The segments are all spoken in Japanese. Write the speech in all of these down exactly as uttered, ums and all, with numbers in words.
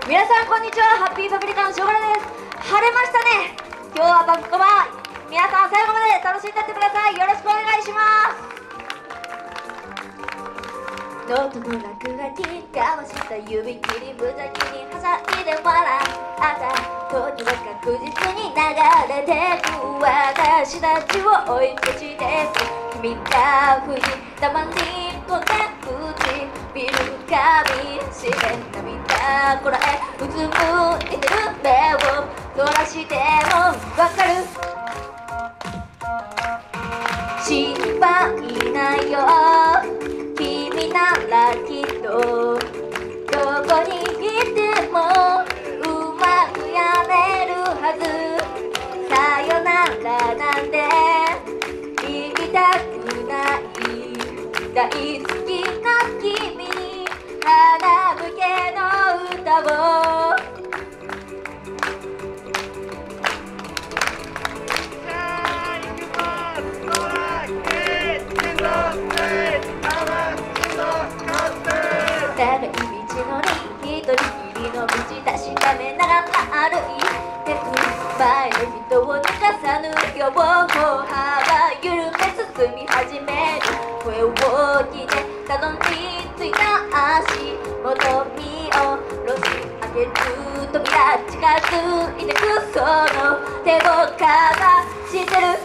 皆さんこんにちは、ハッピーパプリカのショコラです。晴れましたね。今日はバッコバ、皆さん最後まで楽しんでってください。よろしくお願いします。ノートの落書き交わした指切り無邪気にはしゃいで笑った時は確実に流れてく私たちを追い越して君が吹いたまにこんな口見る髪しめ涙こらえうつむいてる目をそらしてもわかる心配ないよ君ならきっとどこにいてもうまくやれるはずさよならなんて言いたくない大好きな君に花向けの歌を長い道のり一人きりの道確かめながら歩いてく前の人を抜かさぬよう歩幅緩め進み始める声を聞いてたどり着いた足元見下ろし開ける扉近づいてくその手をかざしてる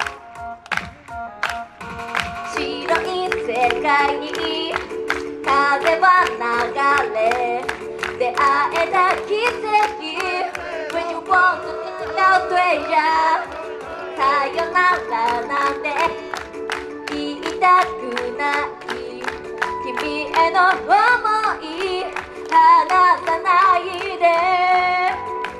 白い世界に風は流れ出会えた奇跡 When you want to think about treasure さよならなんて言いたくない君への想い離さないで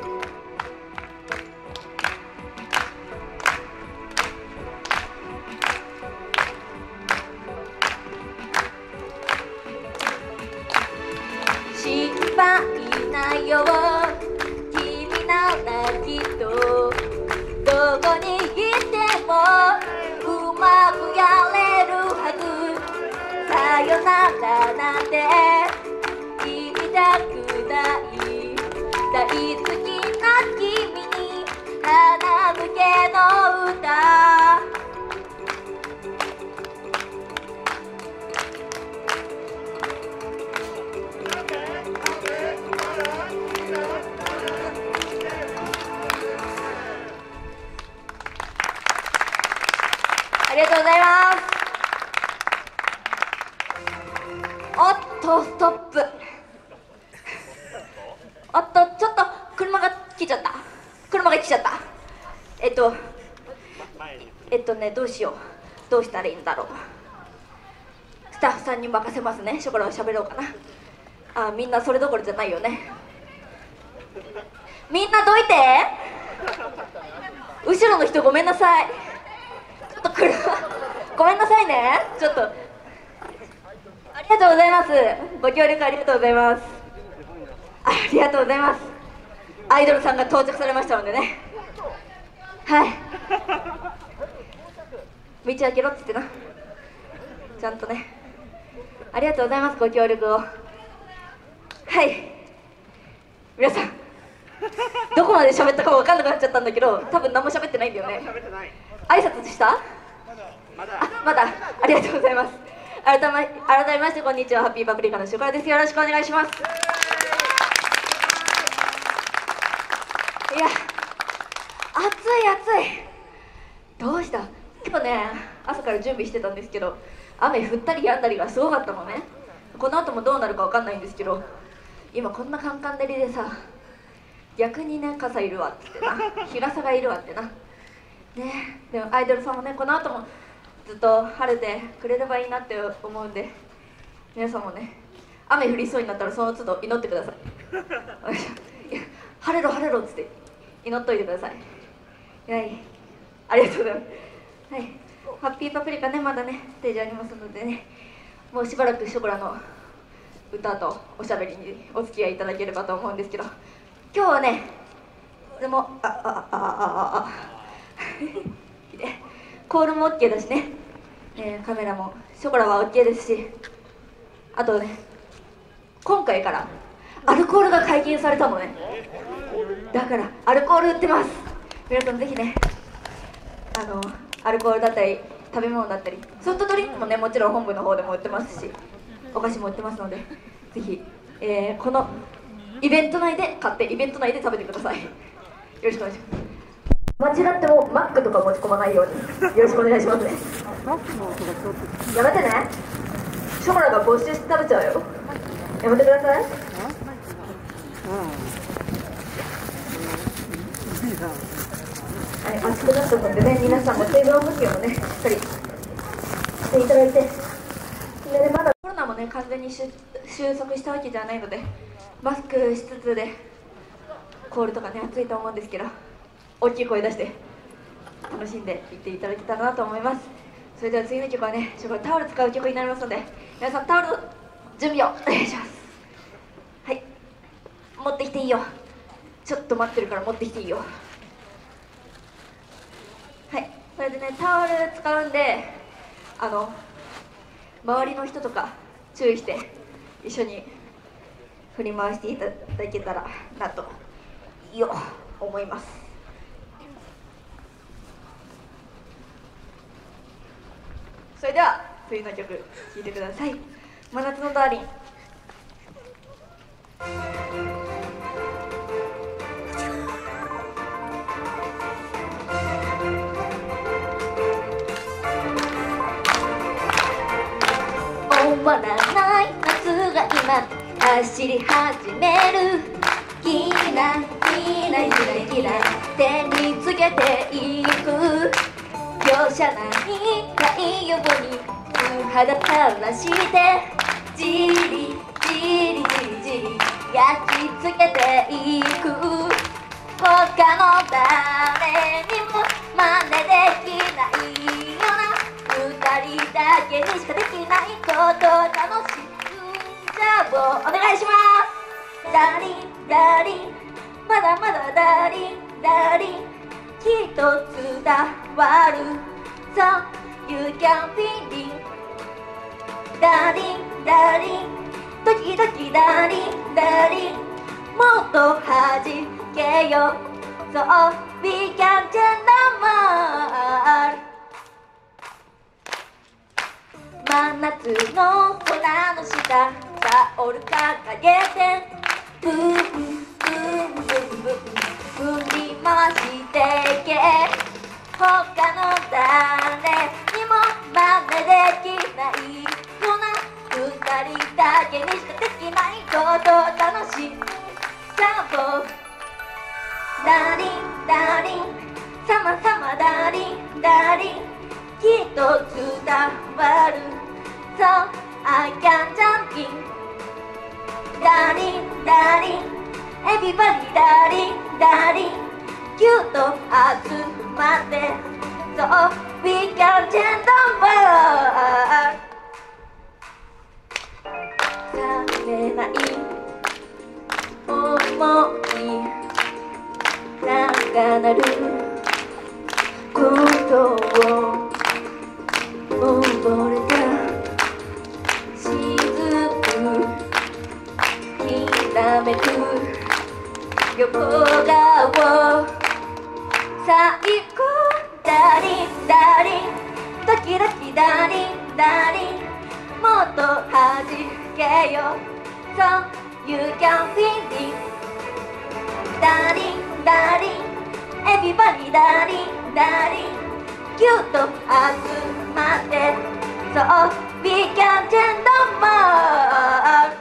心配ないよ君ならきっとどこにいてもうまくやれるはずさよならなんて言いたくない大好きな君に花向けの歌ありがとうございます。おっとストップおっとちょっと車が来ちゃった車が来ちゃったえっとえっとねどうしようどうしたらいいんだろうスタッフさんに任せますねショコラを喋ろうかなあみんなそれどころじゃないよねみんなどいて後ろの人ごめんなさいちょっと車ごめんなさいねちょっとありがとうございますご協力ありがとうございますありがとうございますアイドルさんが到着されましたのでねはい道開けろっつってなちゃんとねありがとうございますご協力をはい皆さんどこまで喋ったか分かんなくなっちゃったんだけど多分何も喋ってないんだよね挨拶したまだあまだありがとうございます改め改めましてこんにちはハッピーパプリカのショコラですよろしくお願いしますいや暑い暑いどうした今日ね朝から準備してたんですけど雨降ったりやんだりがすごかったのねこの後もどうなるか分かんないんですけど今こんなカンカン照りでさ逆にね傘いるわってな日傘がいるわってなねでもアイドルさんもねこの後もずっと晴れてくれればいいなって思うんで皆さんもね雨降りそうになったらその都度祈ってくださいいや晴れろ晴れろっつって祈っといてくださいはいありがとうございますはいハッピーパプリカねまだねステージありますのでねもうしばらくショコラの歌とおしゃべりにお付き合いいただければと思うんですけど今日はねでもああああああコールも OK だしね、えー、カメラもショコラは OK ですしあとね今回からアルコールが解禁されたのね。だからアルコール売ってます。皆さんぜひね、あのアルコールだったり食べ物だったりソフトドリンクもね、もちろん本部の方でも売ってますし、お菓子も売ってますので、ぜひ、えー、このイベント内で買ってイベント内で食べてください。よろしくお願いします。間違ってもマックとか持ち込まないようによろしくお願いしますね。やめてね、ショムラが没収して食べちゃうよ。やめてください。はい、暑くなったのでね、皆さんも水分補給もねしっかりしていただいて、で、ね、まだコロナもね完全に収束したわけじゃないので、マスクしつつでコールとかね暑いと思うんですけど、大きい声出して楽しんでいっていただけたらなと思います。それでは次の曲はね、ちょっとタオル使う曲になりますので、皆さんタオルの準備をお願いします。はい、持ってきていいよ。ちょっと待ってるから持ってきていいよ。はい、それでね、タオル使うんで、あの周りの人とか注意して一緒に振り回していただけたらなとよ思います。それでは次の曲聴いてください。真夏のダーリン。終わらない夏が今走り始める。キラキラキラキラ手につけていく。容赦ない太陽に素肌垂らしてじりじりじりじり焼き付けていく。他の誰にも真似できないような二人だけにしかできないことを楽しんじゃおう。お願いします。ダーリンダーリン、まだまだダーリンダーリン、一つ伝わる。So you can feel it。 ダーリンダーリン、ドキドキダーリンダーリン、もっと弾けよ。So we can change the world。 真夏の空の下タオル掲げてブーブーブーブーブー振り回してけ。他の誰にも真似できないような二人だけにしかできないことを楽しんじゃおう。ダーリンダーリン、さまさまダーリンダーリン、きっと伝わる。So I can jump in。 ダーリンダーリン、エビバディダーリンダーリン、ぎゅっと集まって So we can change the world。 冷めない想い長なることを溺れた雫きらめく横顔最高。ダーリンダーリン、ドキドキダーリンダーリン、もっと弾けよ。 So you can feel it。 ダーリンダーリン、エビバディダーリンダーリン、ぎゅっと集まって So we can change the world。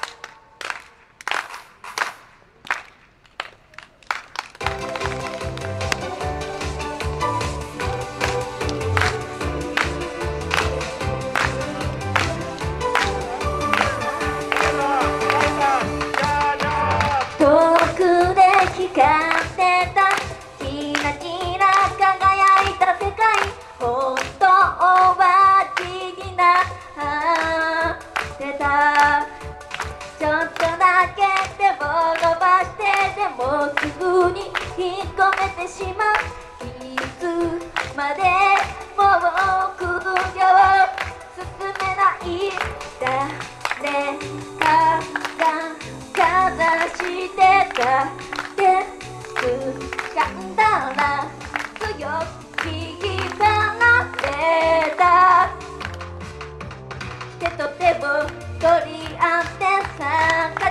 光ってたキラキラ輝いた世界、本当は気になってた。ちょっとだけ手を伸ばしてでもすぐに引っ込めてしまう。いつまでも僕を進めない。誰かが風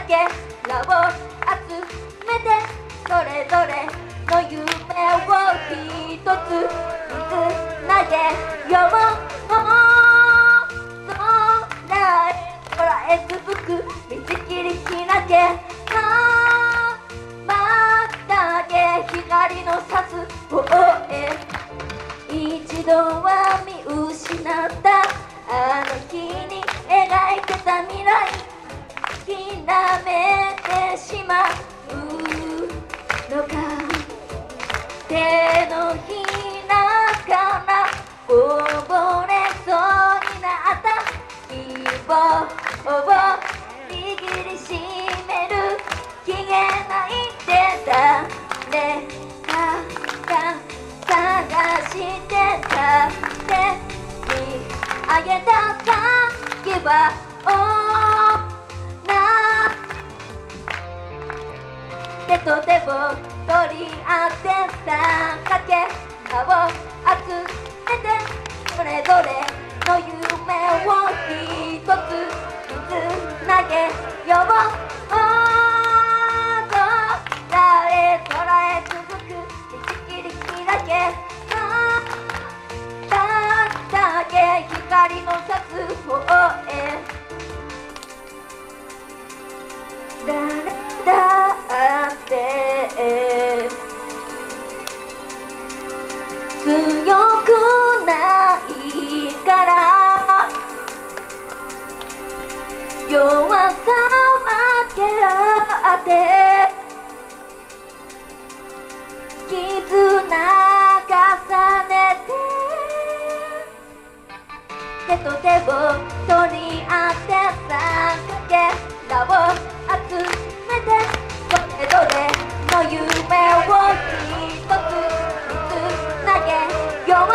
けらを集めてそれぞれの夢を一つつなげよう空へ空へ続く道切り開けまだけ光の差す方へ一度は見失ったあの日に描いてた未来きらめてしまうのか手のひらからこぼれそうになった希望を握りしめる消えないで誰かが探してた手にあげた先はな手と手を取り合ってさかけらを集めてそれぞれの夢を一つつなげよう空へ空へ続く道切り開けだけ光の差す方へ誰だって強くないから弱さ分け合って絆重ねて手と手を取り合ってさかけらを集めてそれぞれの夢を一つつなげよう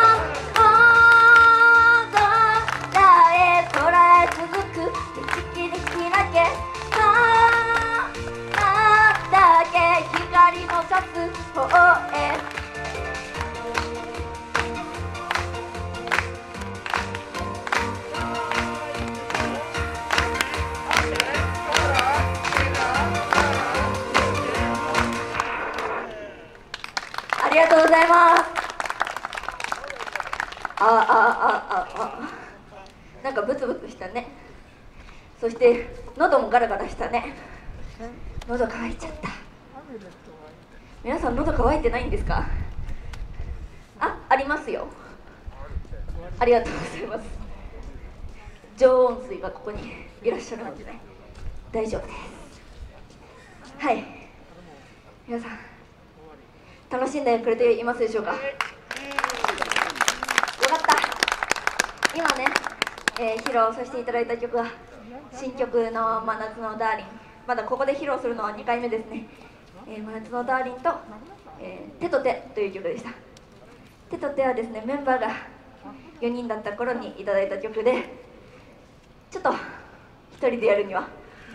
空へ空へ続く道切り開けだけ光の差す方へありがとうございます。あああああなんかブツブツしたね。そして喉もガラガラしたね。喉乾いちゃった。皆さん喉乾いてないんですか？あ、ありますよ。ありがとうございます。常温水がここにいらっしゃるのでね、大丈夫です。はい、皆さん楽しんでくれていますでしょうか？よかった。今ね、えー、披露させていただいた曲は新曲の真夏のダーリン。まだここで披露するのはにかいめですね。えー、真夏のダーリンと、えー、手と手という曲でした。手と手はですね、メンバーがよにんだった頃にいただいた曲で、ちょっとひとりでやるには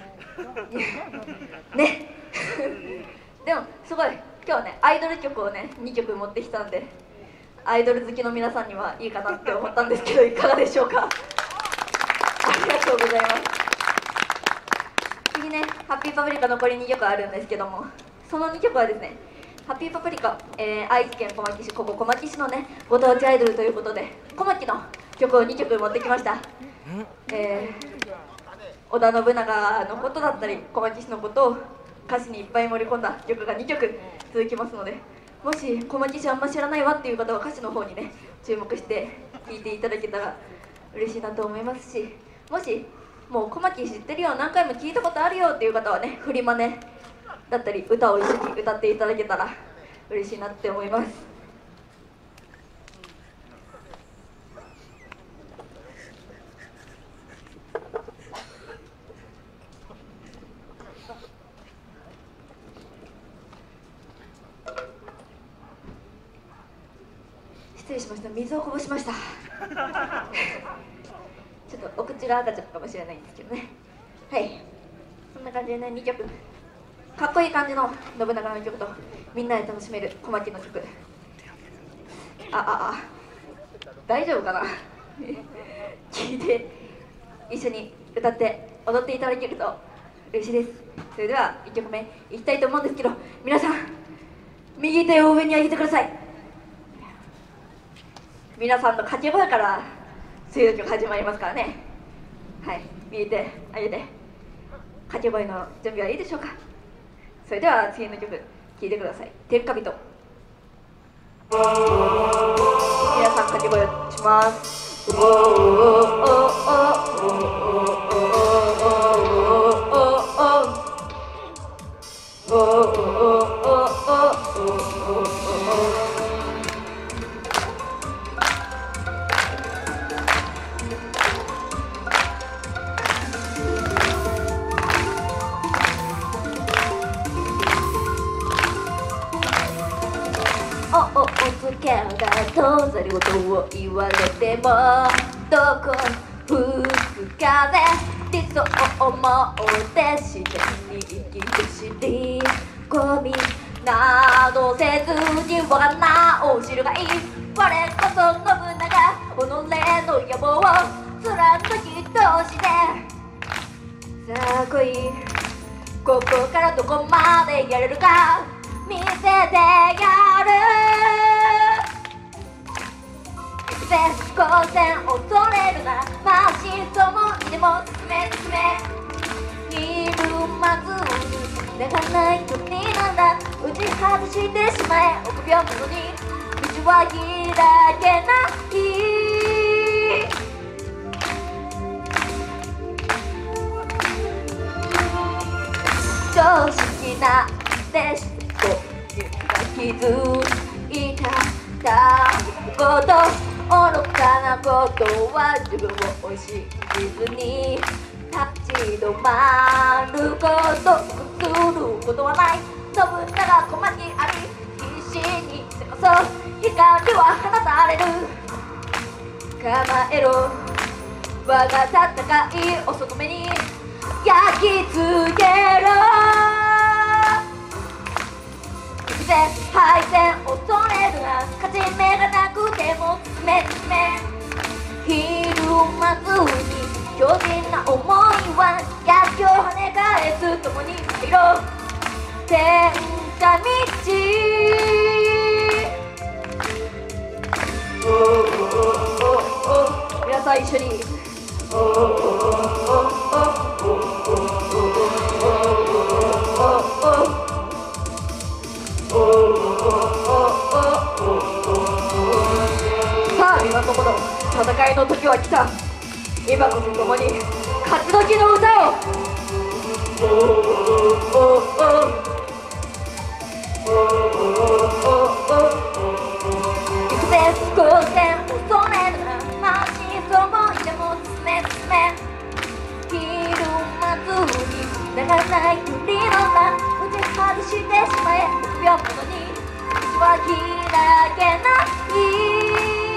ねでもすごい今日ね、アイドル曲をねにきょく持ってきたんで、アイドル好きの皆さんにはいいかなって思ったんですけど、いかがでしょうか？ありがとうございます。次ね、ハッピーパプリカ残りにきょくあるんですけども、そのにきょくはですね、ハッピーパプリカ、えー、愛知県小牧市、ここ小牧市のねご当地アイドルということで、小牧の曲をにきょく持ってきました。えー、織田信長のことだったり小牧市のことを歌詞にいっぱい盛り込んだ曲がにきょく続きますので、もし小牧市あんま知らないわっていう方は歌詞の方にね注目して聴いていただけたら嬉しいなと思いますし、もしもう小牧知ってるよ、何回も聞いたことあるよっていう方はね、振り真似だったり歌を一緒に歌っていただけたら嬉しいなって思います。失礼しました、水をこぼしましたちょっとお口が赤ちゃったかもしれないんですけどね。はい、そんな感じでね、にきょくかっこいい感じの信長の曲とみんなで楽しめる小牧の曲、あああ大丈夫かな聴いて一緒に歌って踊っていただけると嬉しいです。それではいっきょくめいきたいと思うんですけど、皆さん右手を上に上げてください。皆さんの掛け声から次の曲始まりますからね。はい、右手上げて掛け声の準備はいいでしょうか。それでは次の曲聴いてください。天下人。皆さん掛け声します。おーおーおーおーおおつけがとざりごとを言われてもどこ吹く風理想を思ってしてに生きて知り込みなどせずに我が名を知るがいい。我こそ信長己の野望を貫き通してさあ来い。ここからどこまでやれるか見せてやる。全光線恐れるなマシンともにでも進め進めひるまずに泣かない時なんだ打ち外してしまえ臆病者に道は開けない常識なでしと気づいたたこと愚かなことは自分を押しずに立ち止まることすることはない。信長小牧あり必死にせこそ光は放たれる。構えろ我が戦い遅く目に焼き付けろ。敗戦恐れるな勝ち目がなくても進め進めひるまずに強靭な思いは逆境跳ね返す共に入ろう天下道。皆さん一緒にさあ今のところ戦いの時は来た。今こそ共に勝ち時の歌を行くぜ光線恐れるなマシンそう思いでも進め進めひるまずに流らない距離のな打ち外してしまえ臆病者に道は開けない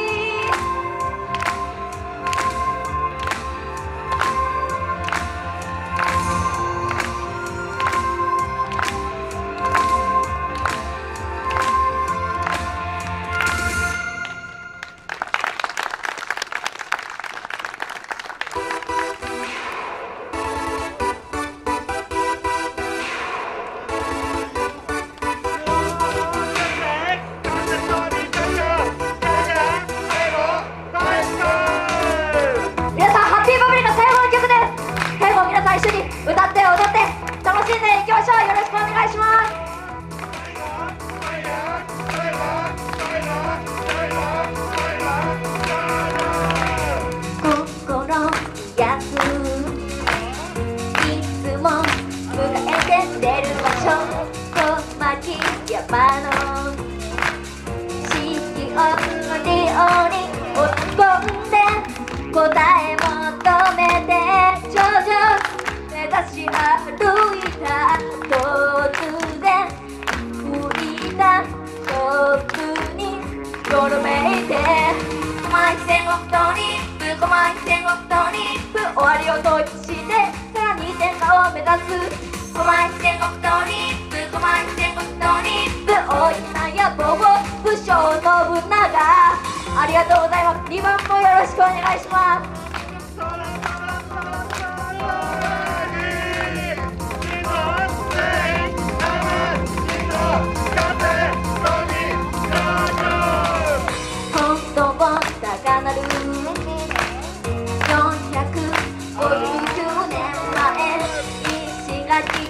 山の四季折々落ち込んで答え求めて頂上目指し歩いた突然吹いた勝負によろめいて狛江天国とリップ狛江天国とリップ終わりを統一してさらに天下を目指す狛江天国とリップ狛江天国とリップ大いな野望を武将信長ありがとうございます。にばんもよろしくお願いします。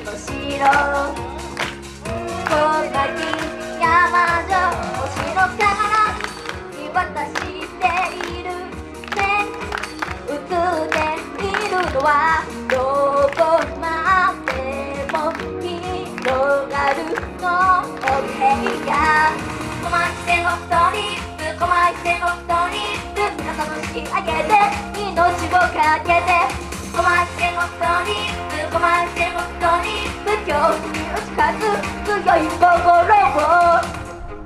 の城小牧山城星のから見渡しているね映っているのはどこまでも広がるの部屋小牧線のストリップ小牧線のストリップ皆さんの引き上げて命をかけて小牧線のストリップ小牧線のストリップ恐怖に打ち勝つ強い心を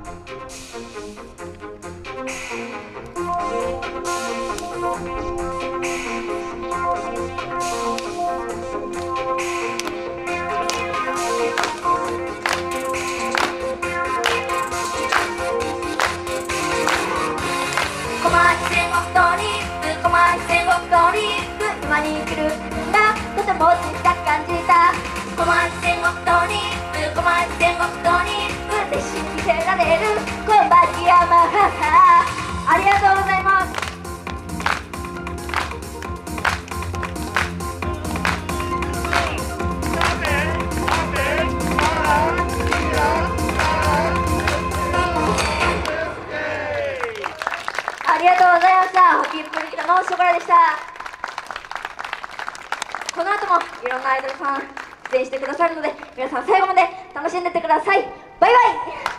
小牧線のストリップ小牧線のストリップ今に生きるんだとても小さく感じた小牧線のストリップ小牧線のストリップで信じてられる小牧山ありがとうございます。ありがとうございました。ホキップリキラのショコラでした。この後もいろんなアイドルさん出演してくださるので皆さん最後まで楽しんでってください。バイバイ。